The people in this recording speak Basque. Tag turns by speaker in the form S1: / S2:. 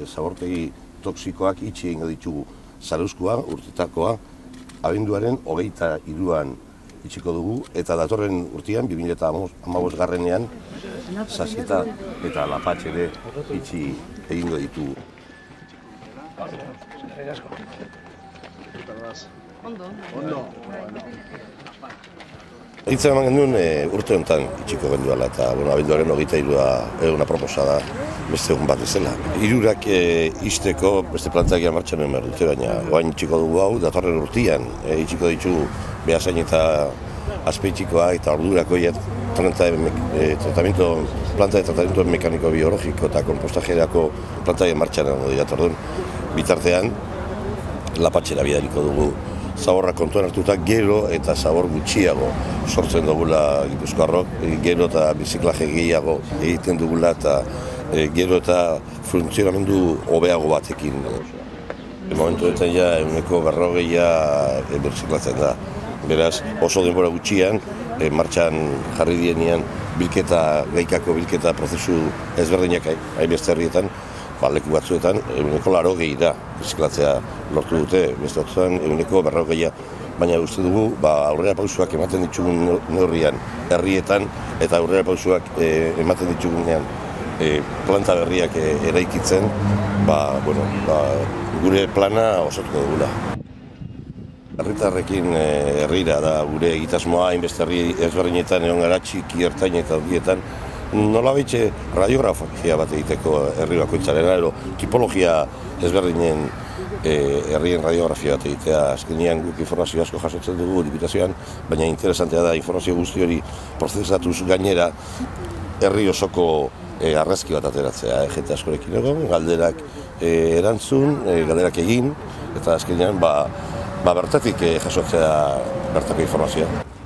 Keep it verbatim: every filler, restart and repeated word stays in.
S1: zabortegi toksikoak itxi egingo ditugu. Zarauzkoa, urtetakoa, abenduaren hogeita hiruan itxiko dugu, eta datorren urtean, bi mila hamabost garrenean, Sasketa eta Lapatx ere itxi egingo ditugu. Hitza eman genuen urte honetan itxiko genduala, eta abenduaren hogeita hirua eguna proposa da beste egun bat bezala. Hirurak izteko beste plantak martxan behar dute, baina oain itxiko dugu hau, datorren urtean itxiko ditugu Beasain eta Azpeitikoa eta ordurakoiet tratamiento, planta de tratamiento mekaniko biologiko eta kompostajerako planta martxan dago dira. Orduan, bitartean Lapatxera bidaliko dugu zaborra kontuan hartuta, gero eta zabor gutxiago sortzen dugula Gipuzkoarrok, gero eta biziklaje gehiago egiten dugula eta gero eta funtzionamendu hobeago batekin. Momentu eten ja ehuneko berrogeia birziklatzen da. Beraz, oso denbora gutxian, martxan jarri dienean bilketa, gaikako bilketa prozesu ezberdinak hainbeste herrietan, leku batzuetan ehuneko laro gehi da birziklatzea lortu dute, beste batzuetan ehuneko berrogeia. Baina uste dugu aurrera pausuak ematen ditugun neurrian herrietan eta aurrera pausuak ematen ditugunean planta berriak eraikitzen, gure plana osatuko dugula. Herritarrekin herrira da gure egitasmoa, hainbeste herri ezberdinetan egon gara txiki, ertain eta handietan, nola behitxe radiografia bat egiteko herri bakoitzaren, ero tipologia ezberdinen herrien radiografia bat egitea. Azkenean guk informazio asko jasotzen dugu diputazioan, baina interesantea da informazio guzti hori prozesatuz gainera herri osoko argazki bat ateratzea, jende askorekin egon, galderak erantzun, galderak egin, eta azkenean bertatik jasotzea bertako informazioa.